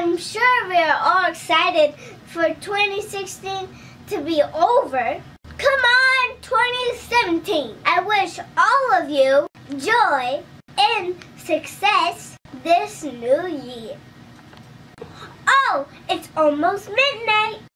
I'm sure we are all excited for 2016 to be over. Come on, 2017. I wish all of you joy and success this new year. Oh, it's almost midnight.